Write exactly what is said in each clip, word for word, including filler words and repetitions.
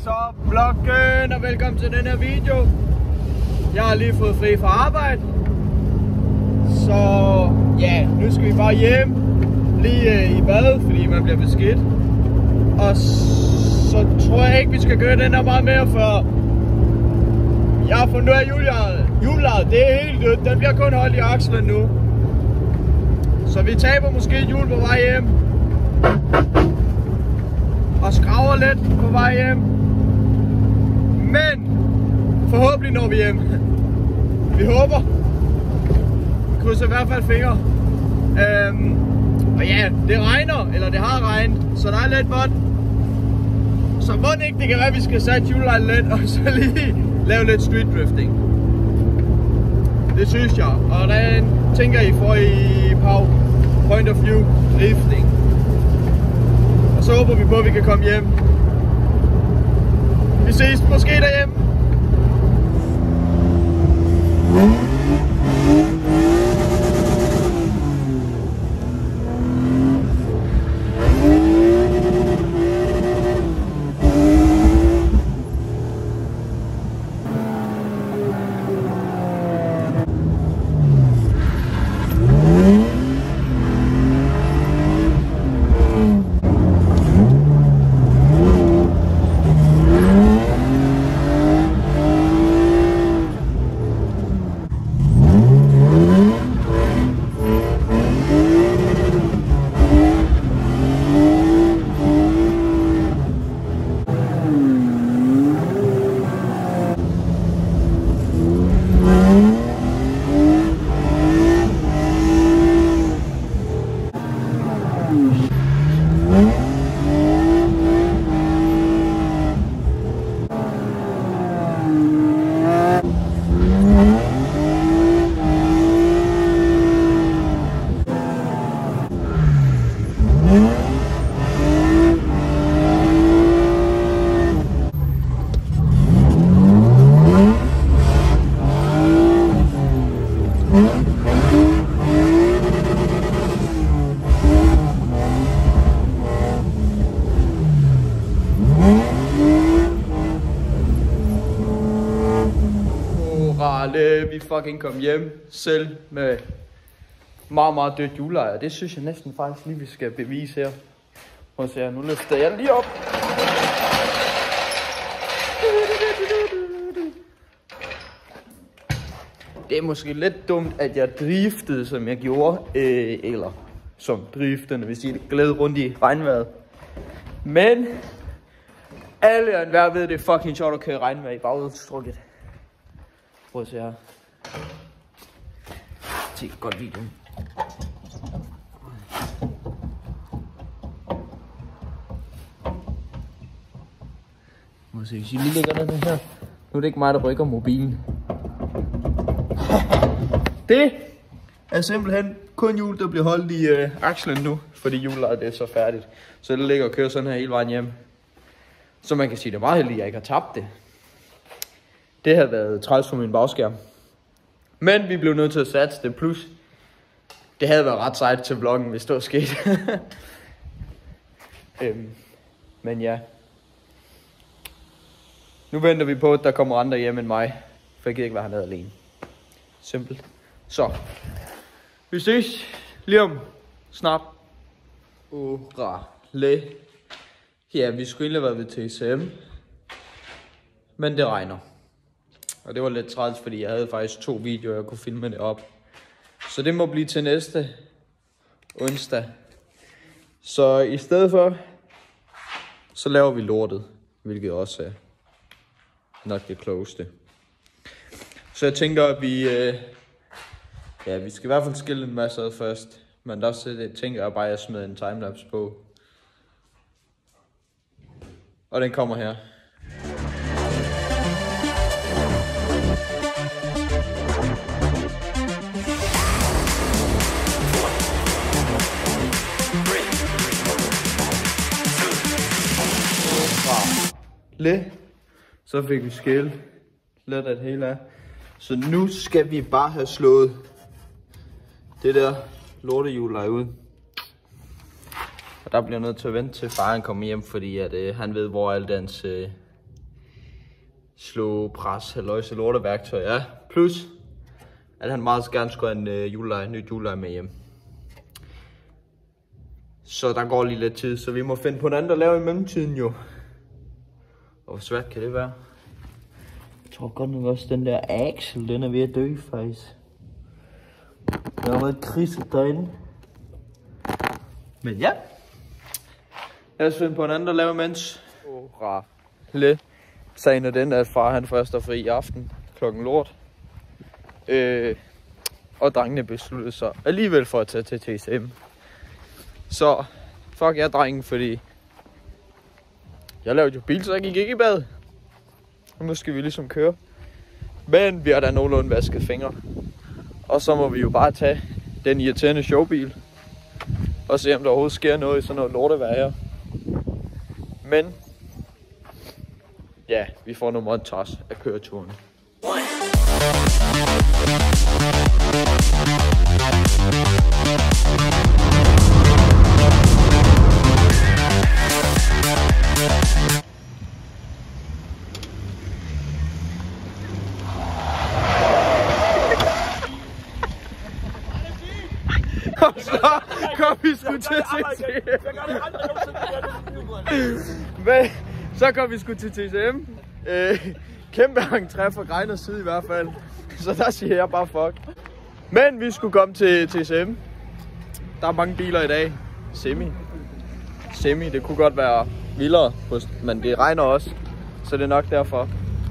Så vloggen, og velkommen til den her video. Jeg har lige fået fri fra arbejde. Så ja, nu skal vi bare hjem. Lige øh, i bad, fordi man bliver beskidt. Og så tror jeg ikke, vi skal gøre den her meget mere, for jeg har fundet ud af julejaret. Julejaret, det er helt dødt. Den bliver kun holdt i akslen nu. Så vi taber måske et hjul på vej hjem. Og skraver lidt på vej hjem. Men forhåbentlig når vi hjem. Vi håber. Vi krydser i hvert fald fingre. Øhm, og ja, det regner, eller det har regnet, så der er lidt vådt. Så må det ikke, det kan være, at vi skal sætte hjulene lidt, og så lige lave lidt street drifting. Det synes jeg. Og der tænker I får i Pau point of view drifting. Og så håber vi på, at vi kan komme hjem. Vi ses måske derhjemme. Vi fucking kom hjem selv med meget, meget dødt juleejer. Det synes jeg næsten faktisk lige, vi skal bevise her. Prøv at se her, nu løfter jeg lige op. Det er måske lidt dumt, at jeg driftede, som jeg gjorde. Øh, eller som driftende, hvis I glæder rundt i regnvejret. Men alle og enhver ved, det er fucking sjovt at køre regnvejr i bagudstrukket. Prøv at se her. Se godt videoen. Må se, hvis I lige lægger den her. Nu er det ikke mig, der rykker mobilen. Det er simpelthen kun hjul, der bliver holdt i øh, akslen nu, fordi hjulet er så færdigt. Så det ligger og kører sådan her hele vejen hjem. Så man kan sige, det er meget heldigt, at jeg ikke har tabt det. Det har været træls for min bagskærm. Men vi blev nødt til at satse det, plus det havde været ret sejt til vloggen, hvis det var sket. øhm, men ja. Nu venter vi på, at der kommer andre hjem end mig. For jeg kan ikke være hernede alene. Simpelt. Så. Vi ses lige om snart. Hurra. Le. Ja, vi skulle egentlig have været ved T C M. Men det regner. Og det var lidt træls, fordi jeg havde faktisk to videoer, jeg kunne filme det op. Så det må blive til næste onsdag. Så i stedet for, så laver vi lortet. Hvilket også er nok det klogeste. Så jeg tænker, at vi... Øh, ja, vi skal i hvert fald skille en masse ad først. Men der så tænker jeg bare, at jeg smider en timelapse på. Og den kommer her. Le. Så fik vi skæld lidt af det hele af. Så nu skal vi bare have slået det der lortehjul ud. Og der bliver nødt til at vente til faren kommer hjem, fordi at, øh, han ved, hvor alt hans øh, slå pres, halløjse lorteværktøj, ja. Plus, at han meget gerne skulle have en øh, juleleje, nyt juleleje med hjem. Så der går lige lidt tid, så vi må finde på en anden at lave i mellemtiden jo. Og hvor svært kan det være? Jeg tror godt nok også, den der Axel, den er ved at dø faktisk. Der har været kriset derinde. Men ja. Lad os finde på en anden at lave imens. Hurra. Lidt. Sagen er den, at far han først er fri i aften klokken lort. Øh, og drengene besluttede sig alligevel for at tage til T C M. Så fuck jer drengen, fordi jeg lavede jo bil, så jeg gik ikke i bad. Og nu skal vi ligesom køre. Men vi har da nogenlunde vasket fingre. Og så må vi jo bare tage den irriterende showbil. Og se om der overhovedet sker noget i sådan noget lortevejr her. Men ja, vi får noget montage af køreturen. Og så kom vi sgu til T C M. Men så kom vi sgu til T C M. Øh, kæmpe entré fra Greiners side i hvert fald. Så der siger jeg bare fuck. Men vi skulle komme til T C M. Der er mange biler i dag. Semi. Semi, det kunne godt være vildere, men det regner også. Så det er nok derfor.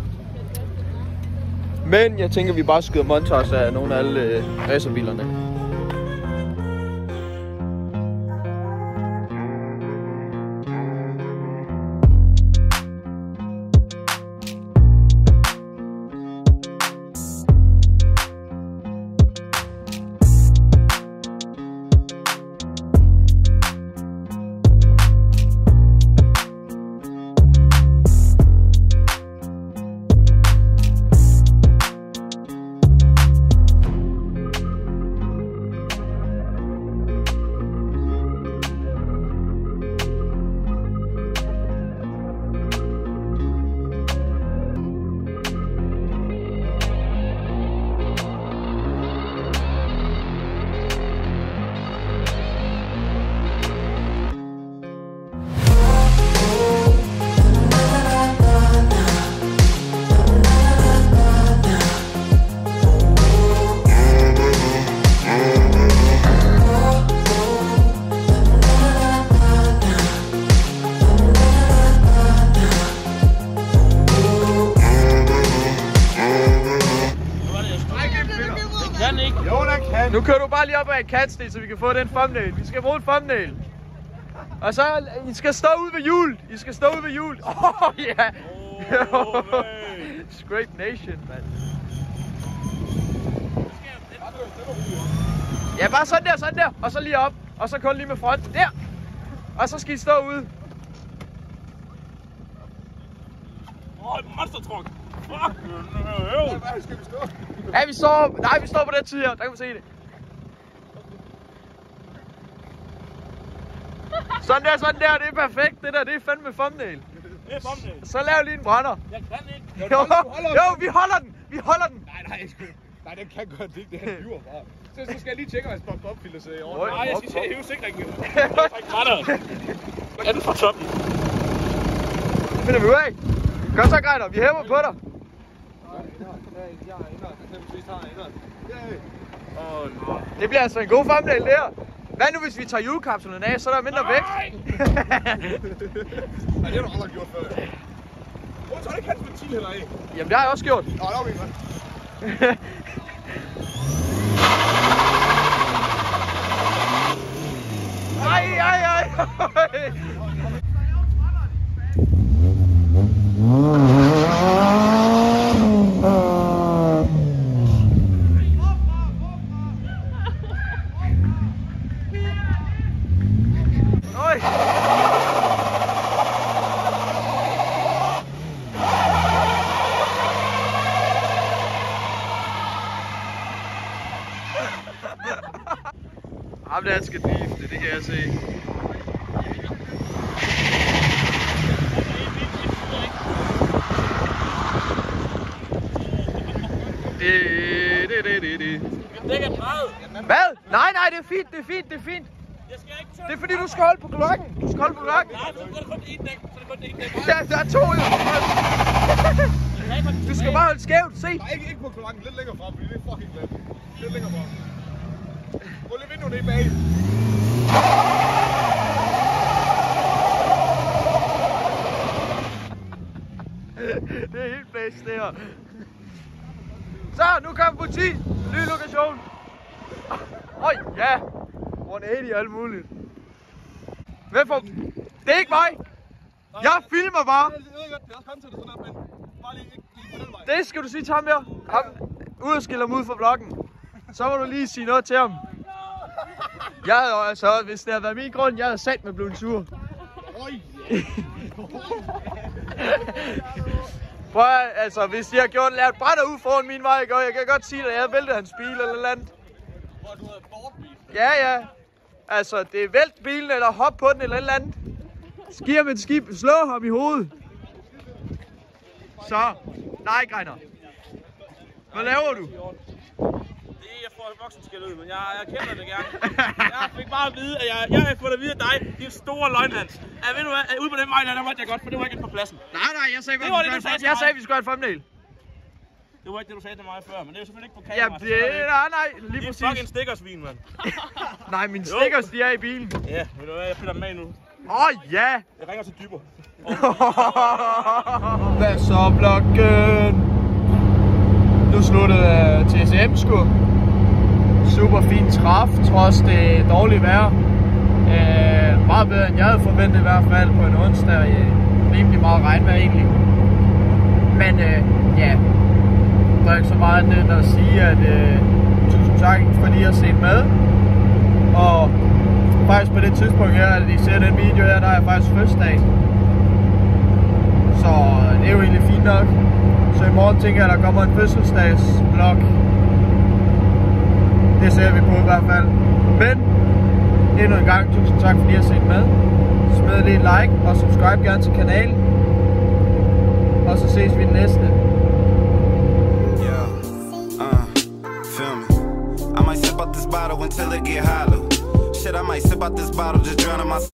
Men jeg tænker, vi bare skyder montage af nogle af alle øh, racerbilerne. Nu kører du bare lige op ad en kantsten, så vi kan få den thumbnail. Vi skal bruge en thumbnail. Og så, I skal stå ude ved hjul. I skal stå ude ved hjul. Åh, oh, ja. Oh, Scrape Nation, mand. Ja, bare sådan der, sådan der. Og så lige op. Og så kun lige med front. Der. Og så skal I stå ude. Åh, oh, monster truck. Fuck. Hvor skal vi stå? Ja, vi står... Nej, vi står på den side her. Der kan vi se det. Sådan der, sådan der. Det er perfekt. Det der, det er fandme thumbnail. Det er thumbnail. Så lav lige en brænder. Jeg kan ikke. Jo, jo, vi holder den. Vi holder den. Nej, nej. Nej, den kan godt ikke. Det her flyver bare. Så, så skal jeg lige tjekke, om jeg skal opfylde sig i orden. Nej, jeg skal se hæve sikringen. Er det fra toppen? Det finder vi ud af. Kom så, Greiner. Vi hæver på dig. Det bliver altså en god thumbnail der. Hvad nu hvis vi tager hjulkapslen af, så er der mindre vægt? Nej, det har du aldrig gjort før. Hvor tager du ikke hans ventil heller af? Jamen det har jeg også gjort. Nå, det var min mand. Ej, ej, ej. Ham der skal difte, det kan jeg se. det, det, det, det. Det er meget. Hvad? Nej, nej, det er fint, det er fint, det er fint. Jeg skal ikke tømme. Det er fordi, du skal holde på klokken. Du skal holde på klokken. Nej, så er det kun én dæk. Så er det kun én dæk. Ja, der er to jo. Du skal bare holde skævt, se. Nej, ikke, ikke på klokken. Lidt længere frem, fordi det er fucking glat. Lidt længere frem. Rul lidt vinduet ned bag. Det er helt blæst, det her. Så, nu kommer politi. Ny lokation. Øj, ja. et hundrede og alt muligt. Hvem får... Det er ikke mig. Jeg filmer bare. Jeg ved godt, det er også kommet til det sådan noget, men bare lige ikke lige på den vej. Det skal du sige til ham her. Ham. Ud og skille ham ud fra vloggen. Så må du lige sige noget til ham. Jeg havde altså, hvis det havde været min grund, jeg havde sat med blevet sur. Prøv at, altså, hvis de har gjort lavet brænder ud foran min vej, jeg, jeg kan godt sige at jeg havde væltet hans bil eller andet. Hvor du havde bortbil. Ja, ja. Altså, det er vælt bilen eller hop på den eller et eller andet. Skiv ham et skib, slå ham i hovedet. Så, nej, Greiner. Hvad laver du? Det er, jeg får voksen skæld ud, men jeg, jeg kender det gerne. Jeg fik bare at vide, at jeg, jeg har fået at vide af dig, din store løgnhans. Ja, ved du hvad, ude på den vej der, der måtte jeg godt, for det var ikke på pladsen. Nej, nej, jeg sagde, det var det, du sagde til jeg mig. sagde, vi skulle have et thumbnail. Det var ikke det, du sagde til mig før, men det er jo selvfølgelig ikke på kamera. Jamen, det er, nej, nej, lige det er præcis. fucking stikkersvin, mand. Nej, mine stickers, de er i bilen. Ja, ved du hvad, jeg piller dem med nu. Åh, oh, ja. Jeg ringer til Dyber. Hvad så, blokken? Nu sluttede uh, T S M sgu. Super fin træf, trods det dårlige vejr. Uh, meget bedre end jeg havde forventet i hvert fald på en onsdag. Uh, rimelig meget regnvejr egentlig. Men uh, ja, der er ikke så meget andet end at sige, at uh, tusind tak for lige at se med. Og faktisk på det tidspunkt her, at I ser den video her, der er faktisk fødselsdag. Så det er jo egentlig fint nok. Så i morgen tænker jeg, at der kommer en fødselsdagsvlog. Det ser vi på i hvert fald. Men endnu en gang, tusind tak fordi I har set med. Smid lige en like og subscribe gerne til kanalen. Og så ses vi i den næste. Yeah, uh, feel me. I might sip out this bottle until it get hollow. Shit, I might sip out this bottle, just drown in my